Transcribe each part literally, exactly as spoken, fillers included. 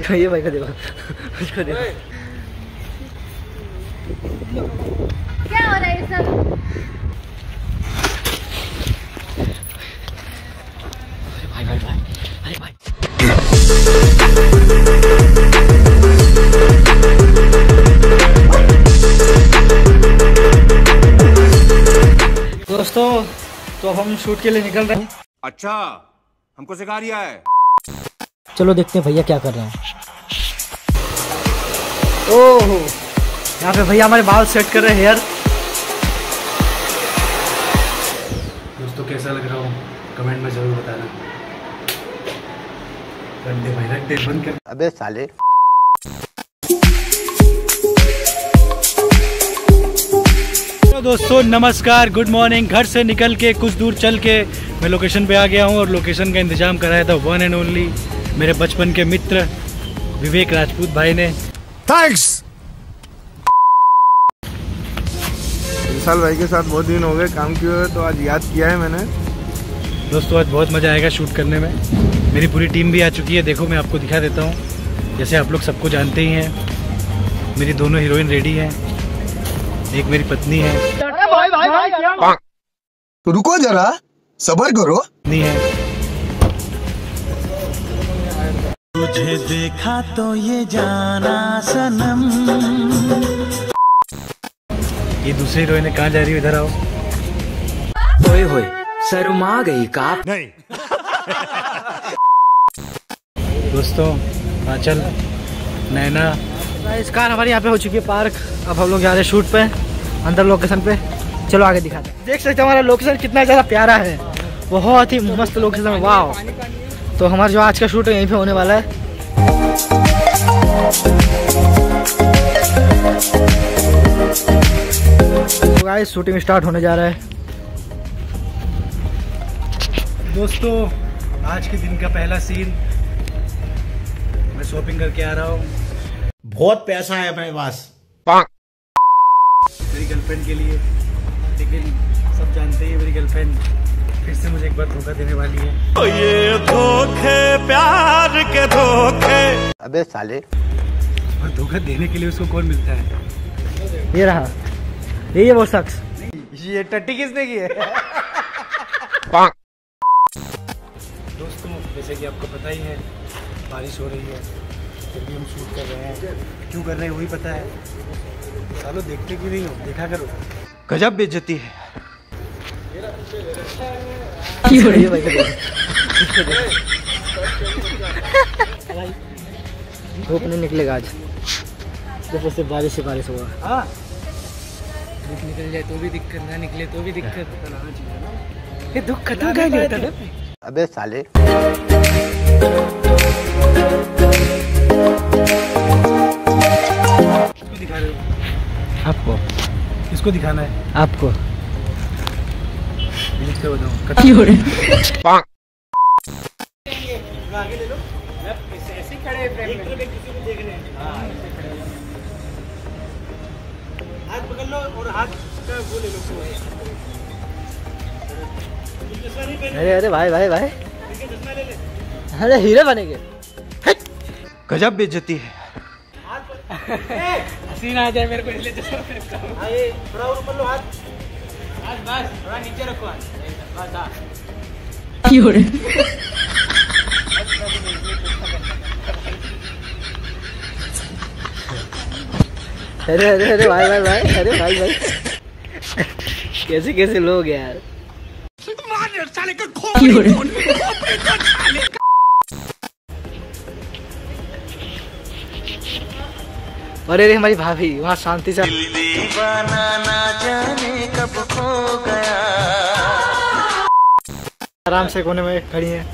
ये भाई को देखो, उसको देखो। क्या हो रहा है ये सब? भाई भाई भाई, अरे भाई। दोस्तों तो हम शूट के लिए निकल रहे हैं। अच्छा, हमको सिखा रिया है। चलो देखते हैं भैया क्या कर रहे हैं। ओह, यहाँ पे भैया हमारे बाल सेट कर रहे हैं, हेयर। दोस्तों कैसा लग रहा हो कमेंट में जरूर बताना। रड्डे भाई रड्डे बंद कर। अबे साले। तो दोस्तों नमस्कार, गुड मॉर्निंग। घर से निकल के कुछ दूर चल के मैं लोकेशन पे आ गया हूँ और लोकेशन का इंतजाम कराया था वन एंड ओनली मेरे बचपन के मित्र विवेक राजपूत भाई ने। थैंक्स। विशाल भाई के साथ बहुत दिन हो गए काम किए हुए, तो आज याद किया है मैंने। दोस्तों आज बहुत मज़ा आएगा शूट करने में। मेरी पूरी टीम भी आ चुकी है, देखो मैं आपको दिखा देता हूँ। जैसे आप लोग सबको जानते ही हैं, मेरी दोनों हीरोइन रेडी हैं, एक मेरी पत्नी है। अरे भाई भाई भाई क्या? तो रुको जरा, सब्र करो। पत्नी है। तुझे देखा तो ये जाना सनम। ये दूसरी हीरोइन है, कहाँ जा रही है? इधर आओ। ओए होए शर्मा गई का? नहीं। दोस्तों आंचल, नैना, इस कार हमारी यहाँ पे हो चुकी है पार्क। अब हम लोग जा रहे हैं शूट पे, अंदर लोकेशन पे। चलो आगे दिखाते हैं। देख सकते हैं हमारा लोकेशन कितना ज़्यादा प्यारा है, बहुत ही मस्त लोकेशन है। वाह। तो हमारा जो आज का शूट है यहीं पे होने वाला है। तो गाइस शूटिंग स्टार्ट होने जा रहा है। दोस्तों आज के दिन का पहला सीन, मैं शॉपिंग करके आ रहा हूँ। बहुत पैसा है अपने पास मेरी गर्लफ्रेंड के लिए, लेकिन सब जानते ही मेरी गर्लफ्रेंड फिर से मुझे एक बार धोखा देने वाली है। ये धोखे प्यार के धोखे। अबे साले। और धोखा देने के लिए उसको कौन मिलता है? ये रहा, ये है वो शख्स। ये टट्टी किसने की है? दोस्तों जैसे कि आपको पता ही है बारिश हो रही है, फिर भी हम शूट कर रहे हैं। क्यों कर रहे हैं वही पता है। चलो देखते क्यों नहीं हो, देखा करो। गजब बेइज्जती है। धूप नहीं निकलेगा आज, जैसे से बारिश से बारिश हुआ। हाँ धूप निकल जाए तो भी दिक्कत, ना निकले तो भी दिक्कत। ये दुख खत्म क्या नहीं होता? अबे साले। किसको दिखा रहे हो? आपको। किसको दिखाना है? आपको। लिख के बताओ। आगे ले लो। ऐसे खड़े हैं फ्रेम में। किसी को देख रहे हैं। हाँ ऐसे खड़े हैं। हाथ पकड़ लो और हाथ का वो ले लो। अरे अरे भाई भाई भाई, अरे हीरो बनेंगे। गजब बेइज्जती है। हसीना आ जाए मेरे को इसलिए चश्मा पहनता हूं। हां ये थोड़ा और ऊपर लो हाथ, बस बस थोड़ा नीचे रखो हाथ, बस हां। क्यों रे? अरे अरे अरे भाई भाई भाई, अरे भाई भाई कैसे कैसे लोग यार। क्यों रे? अरे रे हमारी भाभी वहाँ शांति से दीवाना ना जाने कब खो गया। आराम से कोने में खड़ी है।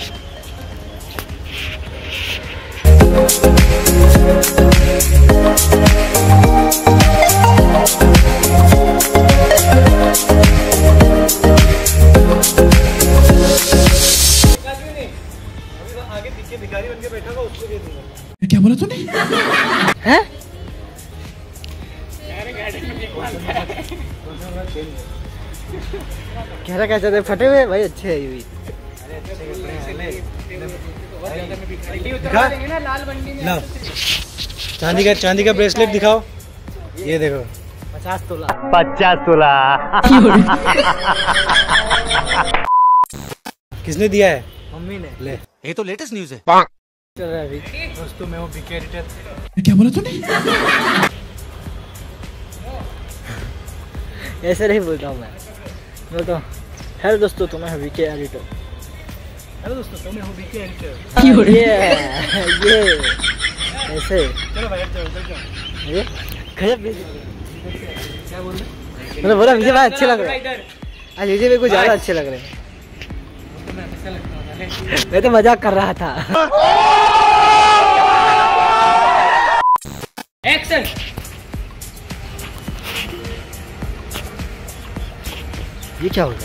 आगे पीछे भिखारी बन के बैठा होगा, उसको दे दूंगा। क्या बोला तूने? हैं? कह रहा कैसे थे फटे हुए भाई, अच्छे है ये भी। दिखा लो, चांदी का चांदी का ब्रेसलेट दिखाओ। ये देखो पचास तोला पचास तोला। किसने दिया है? मम्मी ने। ले ये तो लेटेस्ट न्यूज है। चल रहा है अभी। दोस्तों मैं हूँ बीके एडिटर। क्या बोला तूने? ऐसे नहीं बोलता हूँ मैं, बोलता हूँ हेलो दोस्तों तो मैं हूँ बीके एडिटर। हेलो दोस्तों तो मैं हूँ बीके एडिटर। ये ये ऐसे। चलो भाई चलो ये गजब। क्या बोल रहे? मतलब बोला विजय भाई अच्छे लग रहे हैं। आज विजय भाई कुछ ज्यादा अच्छे लग रहे हैं। मैं तो मजाक कर रहा था। एक्शन। ये क्या होगा?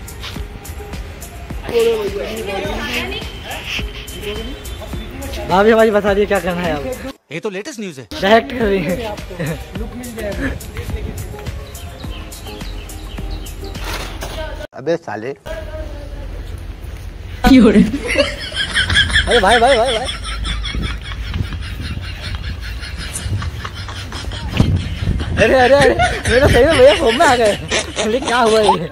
भाभी हमारी बता दिए क्या करना है अब। ये तो लेटेस्ट न्यूज है। डायरेक्ट कर रही है। अबे साले। अरे भाई भाई भाई भाई अरे अरे अरे मेरा सही में भैया फोन में आ गए। अरे क्या हुआ ये?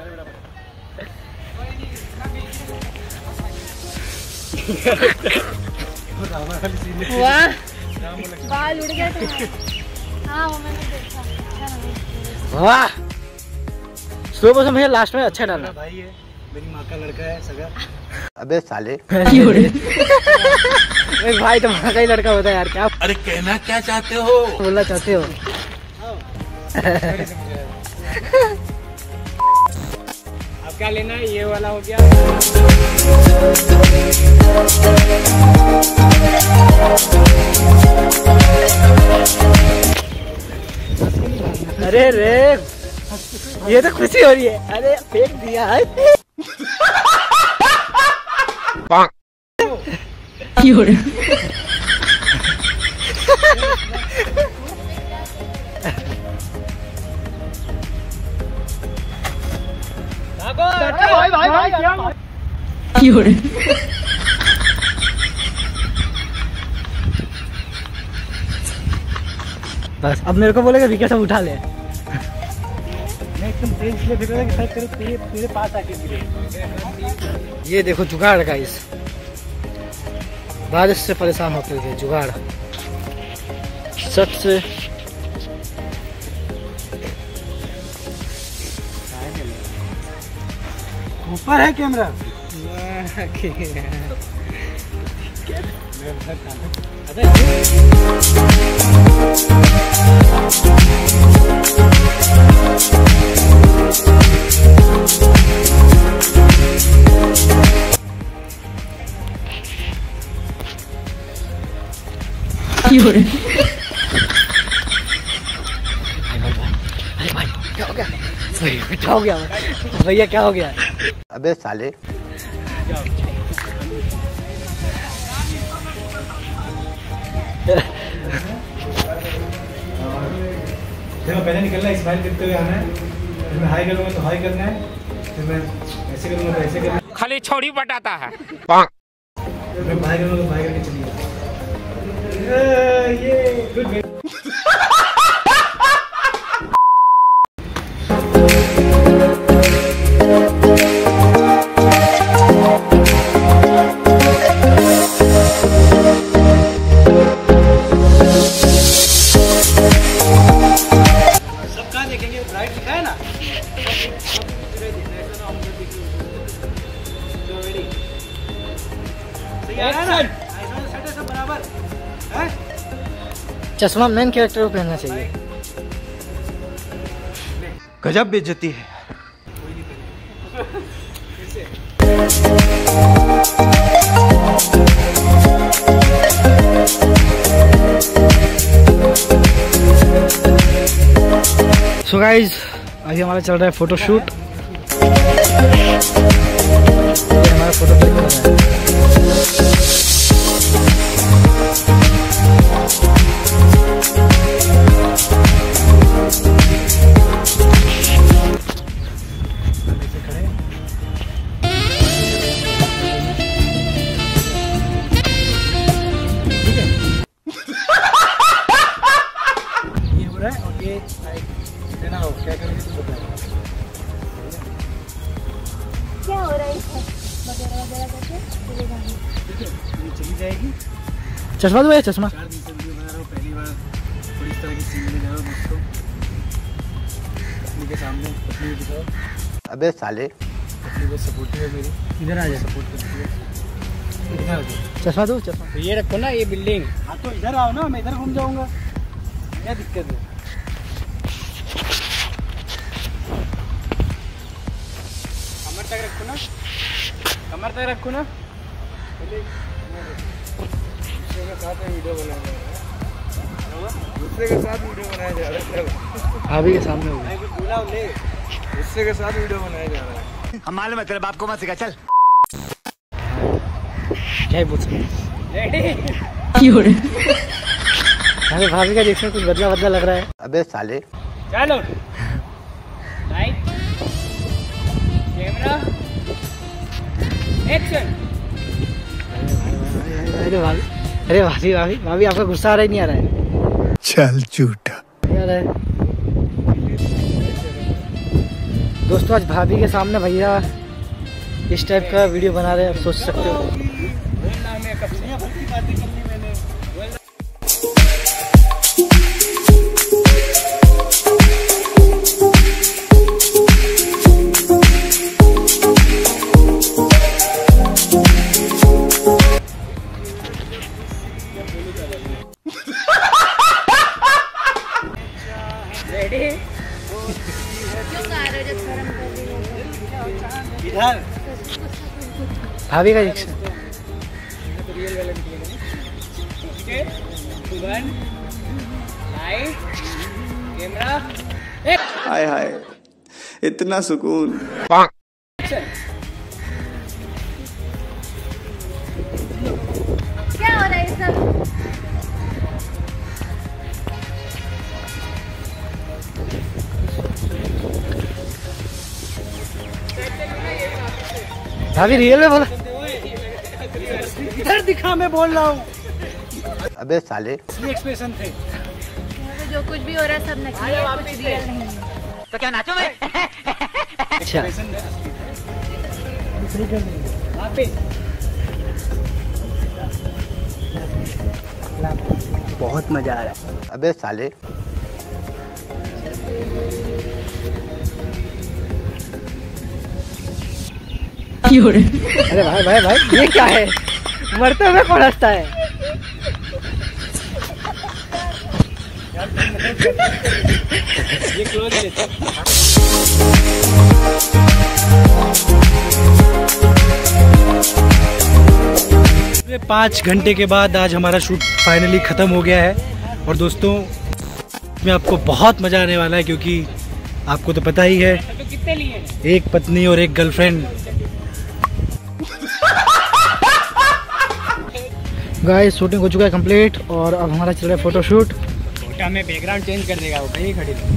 वाह बाल उड़ गए थे। हाँ वो मैंने देखा। अच्छा लगा। वाह स्लो मोशन भैया लास्ट में अच्छा डाला। भाई है मेरी माँ का लड़का है सगा। अबे साले। भाई तो माँ का ही लड़का होता है यार। क्या अरे कहना क्या चाहते हो? बोलना चाहते हो? अब क्या लेना है? ये वाला हो गया। अरे रे ये तो खुशी हो रही है। अरे फेंक दिया है। भाई भाई भाई बस अब मेरे को बोलेगा विकेट सब उठा ले। मैं एकदम तेज इसलिए फेंक रहा था कि शायद तेरे तेरे तेरे पास आके गिरे। ये देखो जुगाड़ का इस बारिश से परेशान होते थे। जुगाड़ सच से ऊपर है कैमरा। अरे भाई क्या हो गया? क्या हो गया भैया? क्या हो गया? अबे साले। देखो पहले निकलना है, स्माइल करते हुए आना है। फिर मैं हाई करूंगा तो हाई करना है। फिर मैं ऐसे करूंगा तो ऐसे करना है। खाली छोड़ी बताता है। मैं बाय करूंगा तो बाय करके चलिए। ये गुड। चश्मा मेन कैरेक्टर को पहनना चाहिए। गजब बेइज्जती है। सो गाइज अभी हमारा चल रहा है फोटोशूट। हमारा फोटो क्लिक कर रहा है। भी जाएगी। चश्मा तो है, चश्मा। चार दिन से वीडियो बना रहा हूँ, पहली बार थोड़ी इस तरह की चीज ले जा रहा हूँ दोस्तों पत्नी के सामने। पत्नी भी दिखाओ। अबे साले, पत्नी को सपोर्टिव है मेरी। इधर आ जाए, सपोर्ट करती है। इधर आ जाओ। चश्मा दो, चश्मा। तो ये रखो ना, ये बिल्डिंग। हाँ तो इधर आओ ना, मैं इधर घूम जाऊंगा, क्या दिक्कत है। कमर तक रखो ना, कमर तक रखो ना। दूसरे के साथ वीडियो बनाया जा रहा है, दूसरे के साथ वीडियो बनाया जा रहा है। भाभी के सामने होगा, दूसरे के साथ वीडियो बनाया जा रहा है। हम मालूम है तेरे बाप को मत सिखा, चल। क्या ही पूछ रहे हैं। अरे भाभी का रिएक्शन कुछ बदला बदला लग रहा है। अबे साले, चलो लाइट कैमरा एक्शन। अरे भाभी, अरे भाभी भाभी भाभी आपका गुस्सा आ रहा ही नहीं आ रहा है। चल झूठा। आ रहा है दोस्तों, आज भाभी के सामने भैया इस टाइप का वीडियो बना रहे हैं, आप सोच सकते हो। इधर भाभी का रिएक्शन। हाय हाय, इतना सुकून। क्या हो रहा है सब? भाभी रियल में बोला, इधर दिखा, मैं बोल रहा हूँ। अबे साले, एक्सप्रेशन थे। जो कुछ भी हो रहा है सब नकली है, कुछ रियल नहीं है। तो क्या नाचो मैं? अच्छा बहुत मजा आ रहा है। अबे साले, अरे भाई भाई भाई ये क्या है, मरते हुए कौन हंसता है। ये क्लोज लेते पाँच घंटे के बाद आज हमारा शूट फाइनली ख़त्म हो गया है। और दोस्तों में आपको बहुत मज़ा आने वाला है, क्योंकि आपको तो पता ही है, एक पत्नी और एक गर्लफ्रेंड। गाइस शूटिंग हो चुका है कंप्लीट और अब हमारा चल रहा है फोटोशूट। फोटा में बैकग्राउंड चेंज कर देगा, वो कहीं खड़ी नहीं।